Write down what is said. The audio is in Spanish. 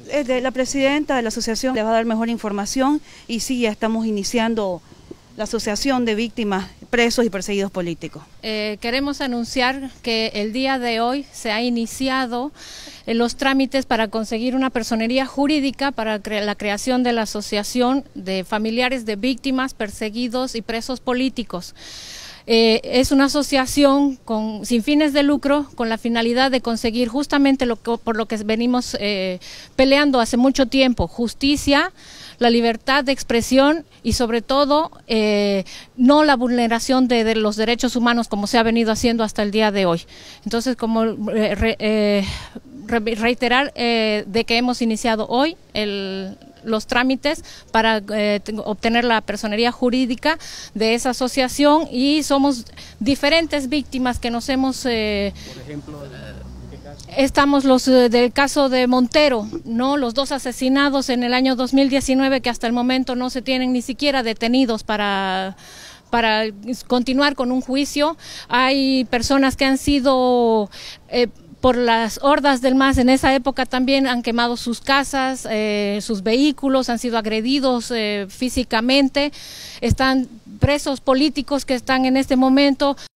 De la presidenta de la asociación le va a dar mejor información y sí, ya estamos iniciando la asociación de víctimas, presos y perseguidos políticos. Queremos anunciar que el día de hoy se ha iniciado los trámites para conseguir una personería jurídica para la creación de la asociación de familiares de víctimas, perseguidos y presos políticos. Es una asociación sin fines de lucro, con la finalidad de conseguir justamente por lo que venimos peleando hace mucho tiempo: justicia, la libertad de expresión y sobre todo no la vulneración de los derechos humanos como se ha venido haciendo hasta el día de hoy. Entonces, como reiterar de que hemos iniciado hoy los trámites para obtener la personería jurídica de esa asociación, y somos diferentes víctimas que nos hemos... Por ejemplo, ¿en qué caso? Estamos los del caso de Montero, ¿no? Los 2 asesinados en el año 2019 que hasta el momento no se tienen ni siquiera detenidos para continuar con un juicio. Hay personas que han sido... por las hordas del MAS en esa época también han quemado sus casas, sus vehículos, han sido agredidos físicamente. Están presos políticos que están en este momento